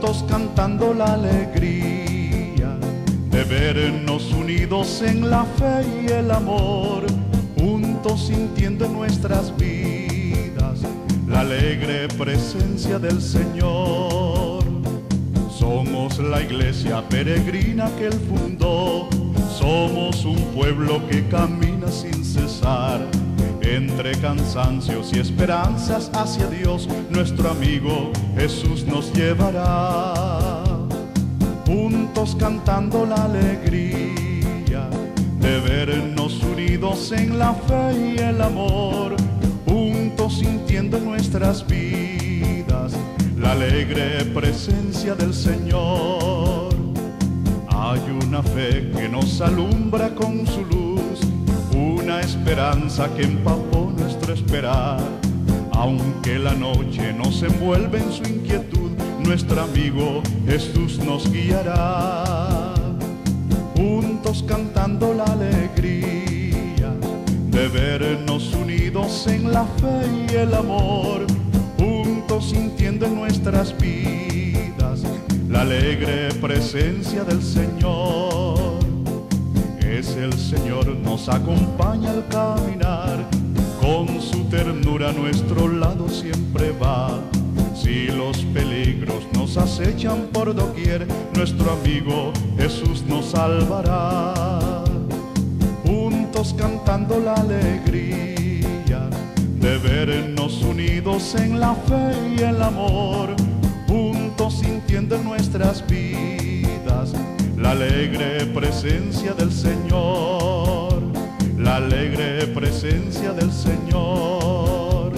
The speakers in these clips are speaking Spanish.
juntos cantando la alegría de vernos unidos en la fe y el amor, juntos sintiendo en nuestras vidas la alegre presencia del Señor. Somos la iglesia peregrina que Él fundó, somos un pueblo que camina sin cesar, entre cansancios y esperanzas hacia Dios, nuestro amigo Jesús nos llevará. Juntos cantando la alegría de vernos unidos en la fe y el amor, juntos sintiendo en nuestras vidas la alegre presencia del Señor. Hay una fe que nos alumbra con su luz, una esperanza que empapó nuestro esperar. Aunque la noche nos envuelve en su inquietud, nuestro amigo Jesús nos guiará. Juntos cantando la alegría de vernos unidos en la fe y el amor, juntos sintiendo en nuestras vidas la alegre presencia del Señor. Es el Señor, nos acompaña al caminar, con su ternura a nuestro lado siempre va. Si los peligros nos acechan por doquier, nuestro amigo Jesús nos salvará. Juntos cantando la alegría de vernos unidos en la fe y el amor, juntos sintiendo en nuestras vidas la alegre presencia del Señor, la alegre presencia del Señor.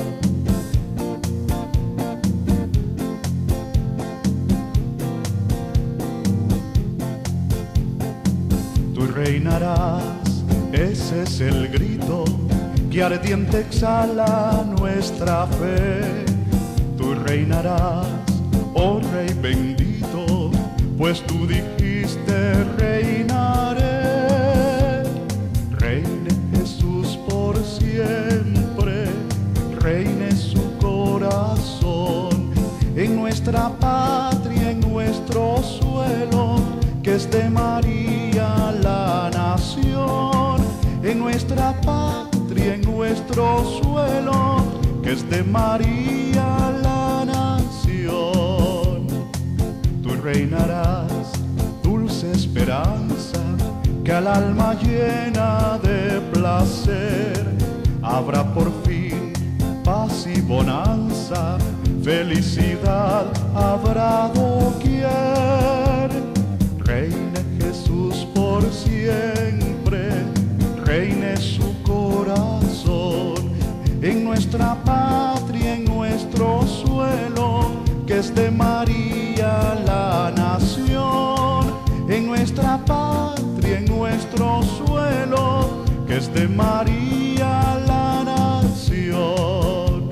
Tú reinarás, ese es el grito que ardiente exhala nuestra fe. Tú reinarás, oh Rey bendito, pues tú dijiste reinaré. Reine Jesús por siempre, reine su corazón, en nuestra patria, en nuestro suelo, que es de María la nación. En nuestra patria, en nuestro suelo, que es de María la nación. Tú reinarás, dulce esperanza, que al alma llena de placer habrá por fin paz y bonanza, felicidad habrá doquier. Reine Jesús por siempre, reine su corazón, en nuestra patria, en nuestro suelo, que es de María la nación. En nuestra patria, en nuestro suelo, que es de María la nación.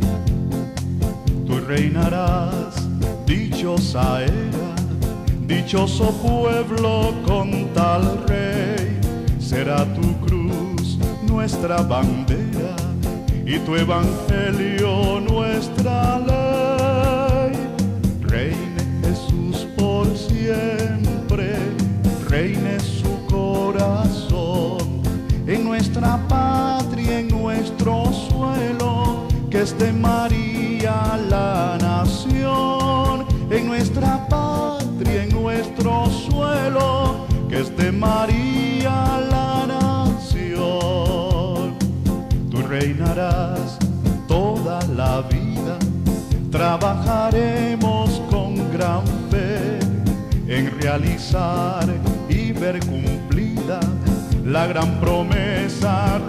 Tú reinarás, dichosa era, dichoso pueblo con tal rey. Será tu cruz nuestra bandera y tu evangelio nuestra ley. Reine Jesús por siempre, reine su corazón, en nuestra patria, en nuestro suelo, que es de María la nación. En nuestra patria, en nuestro suelo, que es de María la nación. Tú reinarás toda la vida, trabajaremos con gran fe en realizar y ver cumplida la gran promesa.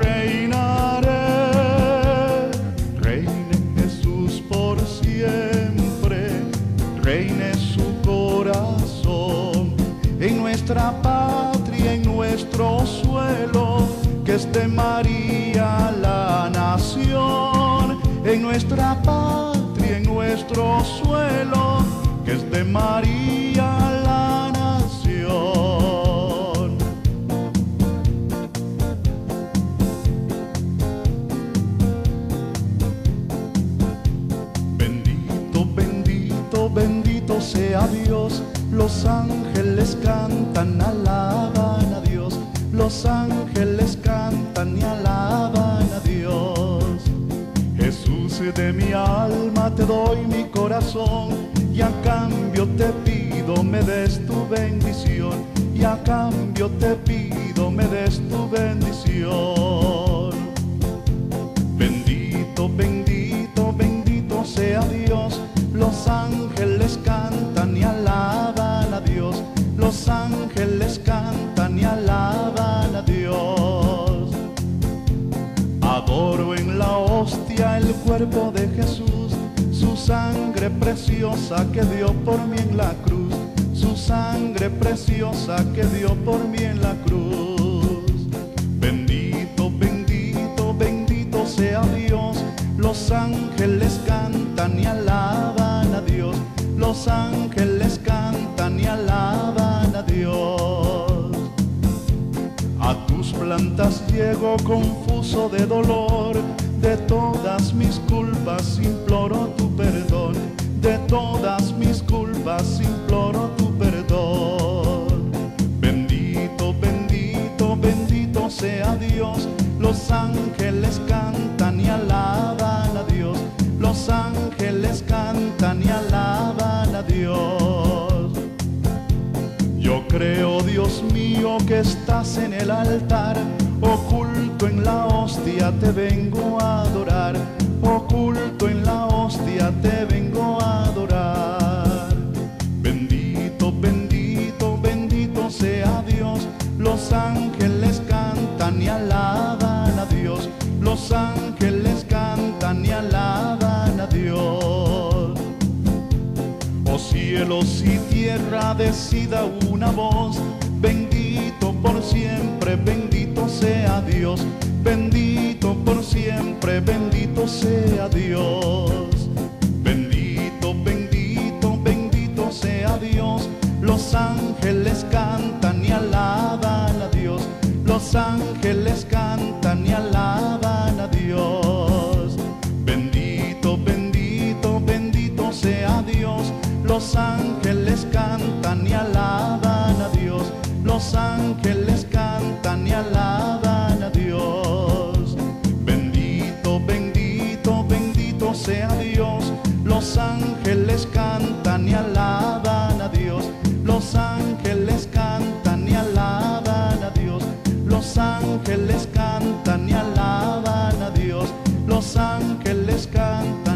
Reinaré, reine Jesús por siempre, reine su corazón, en nuestra patria, en nuestro suelo, que es de María la nación. En nuestra patria, en nuestro suelo, que es de María la nación. Bendito, bendito, bendito sea Dios. Los ángeles cantan, alaban a Dios. Los ángeles cantan y alaban a Dios. Jesús, de mi alma te doy mi corazón, y a cambio te pido me des tu bendición, y a cambio te pido me des tu bendición. Bendito, bendito, bendito sea Dios. Los ángeles cantan y alaban a Dios. Los ángeles cantan y alaban a Dios. Adoro en la hostia el cuerpo de Jesús, su sangre preciosa que dio por mí en la cruz, su sangre preciosa que dio por mí en la cruz. Bendito, bendito, bendito sea Dios. Los ángeles cantan y alaban a Dios. Los ángeles cantan y alaban a Dios. A tus plantas llego confuso de dolor, de todas mis culpas imploro tu perdón, de todas mis culpas imploro tu perdón. Bendito, bendito, bendito sea Dios. Los ángeles cantan y alaban a Dios. Los ángeles cantan y alaban a Dios. Yo creo, Dios mío, que estás en el altar, oculto en la hostia te vengo a adorar, oculto en la hostia te vengo a adorar. Bendito, bendito, bendito sea Dios. Los ángeles cantan y alaban a Dios. Los ángeles cantan y alaban a Dios. Oh cielos y tierra, decida una voz, bendito por siempre, bendito sea Dios, bendito por siempre, bendito sea Dios. Bendito, bendito, bendito sea Dios. Los ángeles cantan y alaban a Dios. Los ángeles cantan y alaban a Dios. Bendito, bendito, bendito sea Dios. Los ángeles cantan y alaban a Dios. Los ángeles cantan y alaban a Dios. Bendito, bendito, bendito sea Dios. Los ángeles cantan y alaban a Dios. Los ángeles cantan y alaban a Dios. Los ángeles cantan y alaban a Dios. Los ángeles cantan